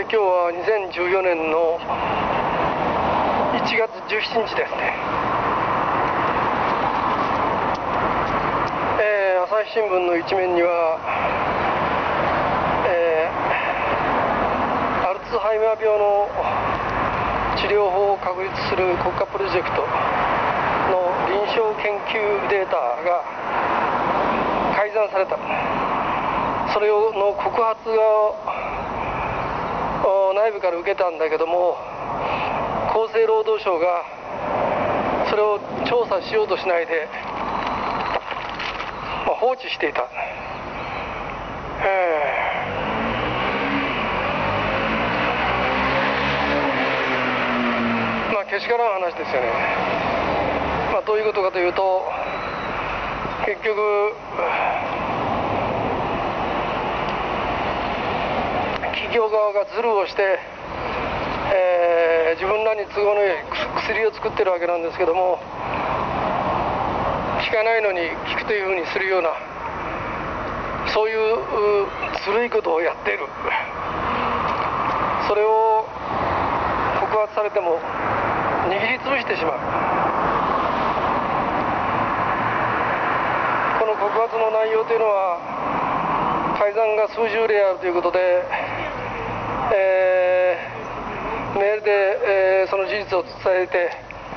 今日は2014年の1月17日ですね。朝日新聞の一面には、アルツハイマー病の治療法を確立する国家プロジェクトの臨床研究データが改ざんされた。それの告発を内部から受けたんだけども、厚生労働省がそれを調査しようとしないで、放置していた。けしからん話ですよね。どういうことかというと、結局企業側がズルをして、自分らに都合のいい薬を作ってるわけなんですけども、効かないのに効くというふうにするような、そういうずるいことをやっている。それを告発されても握りつぶしてしまう。この告発の内容というのは、改ざんが数十例あるということで、メールで、その事実を伝えて、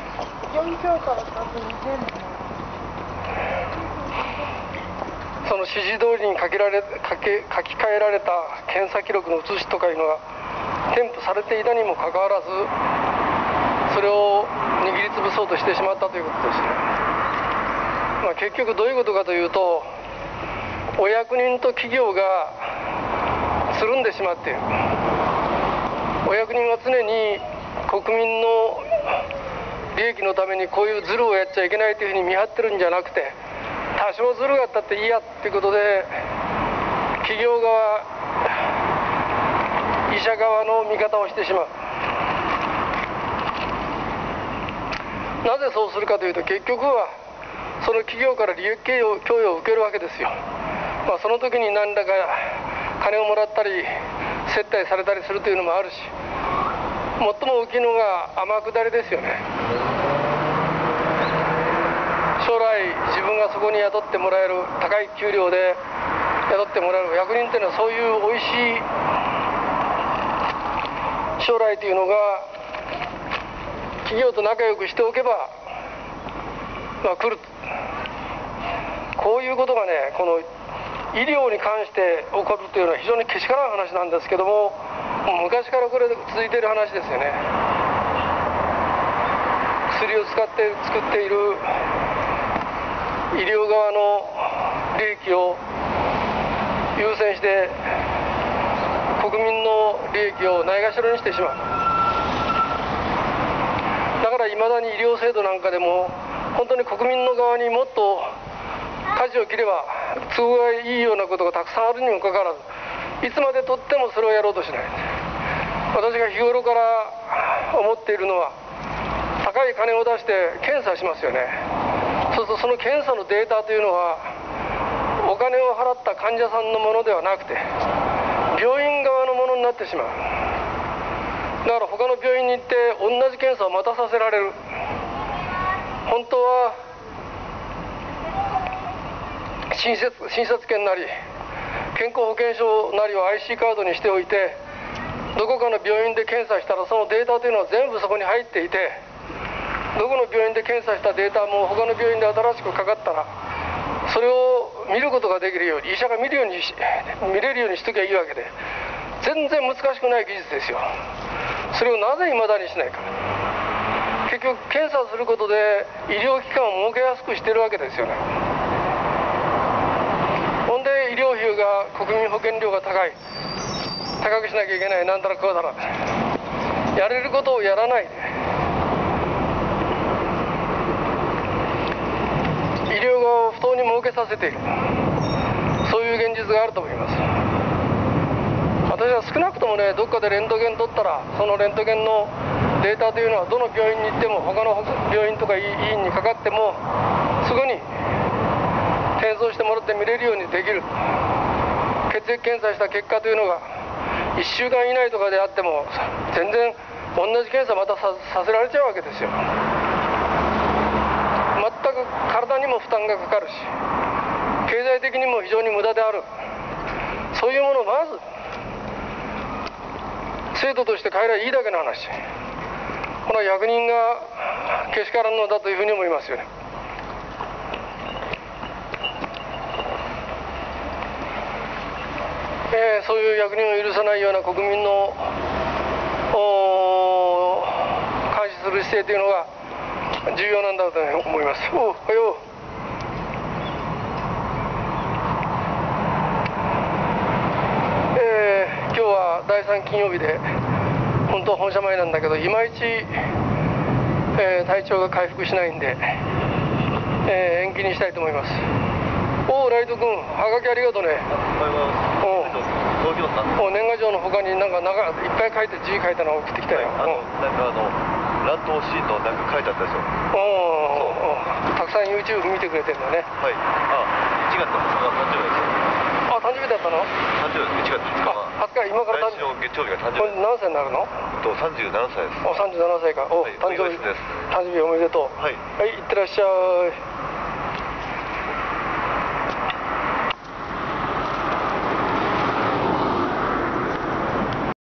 その指示通りに書き換えられた検査記録の写しとかいうのが添付されていたにもかかわらず、それを握りつぶそうとしてしまったということですね。結局どういうことかというと、お役人と企業がつるんでしまっている。お役人は常に国民の利益のためにこういうズルをやっちゃいけないというふうに見張ってるんじゃなくて、多少ズルがあったっていいやということで、企業側、医者側の味方をしてしまう。なぜそうするかというと、結局はその企業から利益供与を受けるわけですよ。その時に何らか金をもらったり接待されたりするというのもあるし、最も大きいのが天下りですよね。将来自分がそこに雇ってもらえる、高い給料で雇ってもらえる役人というのは、そういうおいしい将来というのが企業と仲良くしておけば、来る。こういうことがね、この医療に関して起こるというのは非常にけしからん話なんですけども、昔からこれで続いている話ですよね。薬を作っている医療側の利益を優先して国民の利益をないがしろにしてしまう。だからいまだに医療制度なんかでも、本当に国民の側にもっと舵を切れば都合がいいようなことがたくさんあるにもかかわらず、いつまでとってもそれをやろうとしない。私が日頃から思っているのは、高い金を出して検査しますよね。そうするとその検査のデータというのは、お金を払った患者さんのものではなくて、病院側のものになってしまう。だから他の病院に行って同じ検査をまたさせられる。本当は診察券なり健康保険証なりを IC カードにしておいて、どこかの病院で検査したらそのデータというのは全部そこに入っていて、どこの病院で検査したデータも他の病院で新しくかかったら、それを見ることができるように、医者が見れるようにしときゃいいわけで、全然難しくない技術ですよ。それをなぜ未だにしないか。結局検査することで医療機関を儲けやすくしてるわけですよね。ほんで医療費が、国民保険料が高くしなきゃいけない、なんだらこうだら、やれることをやらないで、医療側を不当に儲けさせている、そういう現実があると思います。私は少なくともね、どっかでレントゲン取ったら、そのレントゲンのデータというのはどの病院に行っても、他の病院とか医院にかかってもすぐに転送してもらって見れるようにできる。血液検査した結果というのが 1週間以内とかであっても全然同じ検査またさせられちゃうわけですよ。全く体にも負担がかかるし、経済的にも非常に無駄である。そういうものをまず制度として変えればいいだけの話。この役人がけしからんのだというふうに思いますよね。そういう役人を許さないような国民の監視する姿勢というのが重要なんだと思います。おはよう。今日は第3金曜日で本当は本社前なんだけどいまいち、体調が回復しないんで、延期にしたいと思います。おお、ライト君、はがきありがとうね。年賀状の他になんかいっぱい書いて字書いたのを送ってきたよ。 乱闘シーンのなんか書いてあったでしょ。 たくさん YouTube 見てくれてるのね。 はい。1月20日誕生日です。 誕生日だったの？ 誕生日1月20日は。 20日、今から来週の月曜日が誕生日。 何歳になるの ？37歳です。 37歳か。誕生日おめでとう。はい、いってらっしゃい。